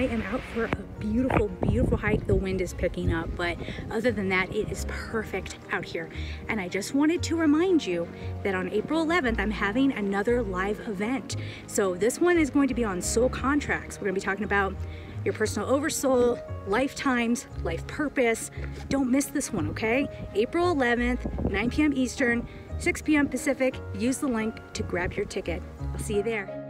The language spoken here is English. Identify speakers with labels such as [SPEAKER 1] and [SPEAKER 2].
[SPEAKER 1] am out for a beautiful, beautiful hike. The wind is picking up, but other than that, it is perfect out here. And I just wanted to remind you that on April 11th, I'm having another live event. So this one is going to be on soul contracts. We're gonna be talking about your personal oversoul, lifetimes, life purpose. Don't miss this one, okay? April 11th, 9 p.m. Eastern, 6 p.m. Pacific. Use the link to grab your ticket. I'll see you there.